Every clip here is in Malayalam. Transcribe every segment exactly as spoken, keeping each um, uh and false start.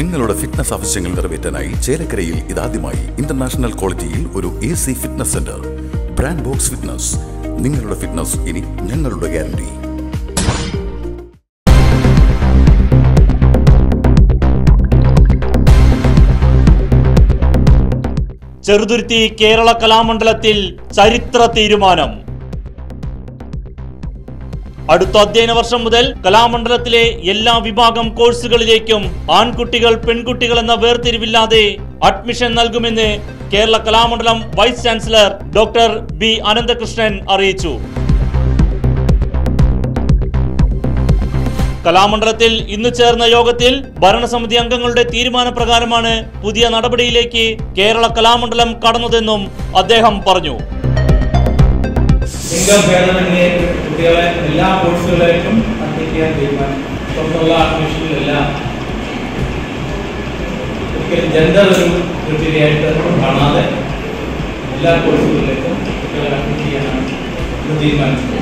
നിങ്ങളുടെ ഫിറ്റ്നസ് ആവശ്യങ്ങൾ നിറവേറ്റാനായി ചേലക്കരയിൽ ഇതാദ്യമായി ഇന്റർനാഷണൽ ക്വാളിറ്റിയിൽ ഒരു A C fitness centre. Brand box fitness. നിങ്ങളുടെ ഫിറ്റ്നസ് ഇനി ഞങ്ങളുടെ ഗ്യാരണ്ടി. ചെറുതുരുത്തി കേരള കലാമണ്ഡലത്തിൽ ചരിത്ര തീരുമാനം. അടുത്ത അധ്യയന വർഷം മുതൽ കലാമണ്ഡലത്തിലെ എല്ലാ വിഭാഗം കോഴ്സുകളിലേക്കും ആൺകുട്ടികൾ പെൺകുട്ടികൾ എന്ന വേർതിരിവില്ലാതെ അഡ്മിഷൻ നൽകുമെന്ന് Kerala Kalamandalam vice chancellor doctor B Ananthakrishnan അറിയിച്ചു. കലാമണ്ഡലത്തിൽ ഇന്ന് ചേർന്ന യോഗത്തിൽ ഭരണസമിതി അംഗങ്ങളുടെ തീരുമാനപ്രകാരമാണ് പുതിയ നടപടിയിലേക്ക് കേരള കലാമണ്ഡലം കടന്നതെന്നും അദ്ദേഹം പറഞ്ഞു. ലിംഗഭേദമന്യേ കുട്ടികളെ എല്ലാ കോഴ്സുകളിലേക്കും അഡ്മിറ്റ് ചെയ്യാൻ തീരുമാനിച്ചു. തുടർന്നുള്ള അഡ്മിഷനിലെല്ലാം ഒരിക്കലും ജെൻഡർ ഒരു ക്രൈറ്റീരിയയായിട്ട് കാണാതെ എല്ലാ കോഴ്സുകളിലേക്കും കുട്ടികളെ അഡ്മിറ്റ് ചെയ്യാനാണ് ഇത് തീരുമാനിച്ചത്.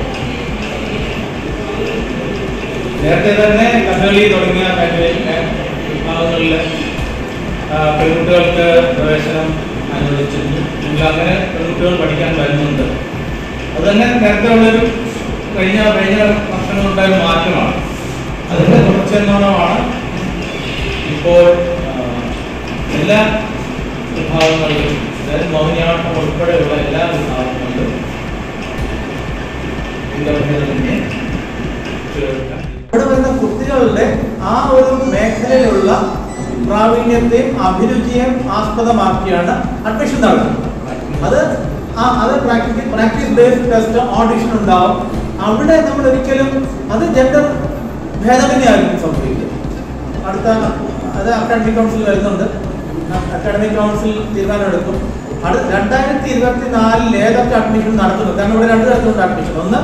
നേരത്തെ തന്നെ കഥകളി തുടങ്ങിയ മേഖലയിലെ വിഭാഗങ്ങളിൽ പെൺകുട്ടികൾക്ക് പ്രവേശനം അനുവദിച്ചിരുന്നു. അങ്ങനെ പെൺകുട്ടികൾ പഠിക്കാൻ വരുന്നുണ്ട്. അത് തന്നെ നേരത്തെ ഉള്ളൊരു കഴിഞ്ഞ കഴിഞ്ഞ വർഷങ്ങളുണ്ടായ മാറ്റമാണ്. അതിൻ്റെ തുടർച്ചയെന്നോണമാണ് ഇപ്പോൾ എല്ലാ വിഭാഗങ്ങളിലും, അതായത് മോഹിനിയാട്ടം ഉൾപ്പെടെയുള്ള എല്ലാ വിഭാഗങ്ങളിലും ലിംഗഭേദമന്യേ ഇവിടെ വരുന്ന കുട്ടികളുടെ ആ ഒരു മേഖലയിലുള്ള പ്രാവീണ്യത്തെയും അഭിരുചിയെയും ആസ്പദമാക്കിയാണ് അഡ്മിഷൻ നടത്തുന്നത്. അത് ആ അത് practical practice based test audition ഉണ്ടാവും. അവിടെ നമ്മൾ ഒരിക്കലും അത് ജെൻഡർ ഭേദമന്യായിരിക്കും സംഭവിക്കുക. അടുത്ത അത് അക്കാഡമിക് കൗൺസിൽ വരുന്നുണ്ട്. അക്കാഡമിക് കൗൺസിൽ തീരുമാനമെടുക്കും. അടുത്ത രണ്ടായിരത്തി ഇരുപത്തി നാലിൽ ഏതൊക്കെ അഡ്മിഷൻ നടത്തുന്നത്? കാരണം ഇവിടെ രണ്ട് തരത്തിലുള്ള അഡ്മിഷൻ. ഒന്ന്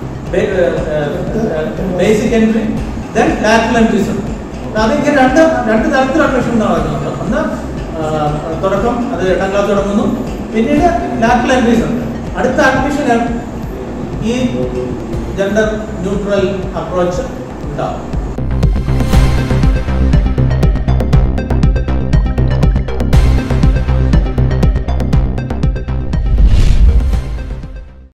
basic entry, then lateral entries ഉണ്ട്. അതിങ്ങനെ രണ്ട് രണ്ട് തരത്തിൽ അഡ്മിഷൻ നടക്കുന്നുണ്ട്. ഒന്ന് തുടക്കം, അത് എട്ടാം ക്ലാസ് തുടങ്ങുന്നു. പിന്നീട് ലാറ്ററൽ എൻട്രീസ് ഉണ്ട്. അടുത്ത അഡ്മിഷന് ഈ ജെൻഡർ ന്യൂട്രൽ അപ്രോച്ച് ഉണ്ടാവും.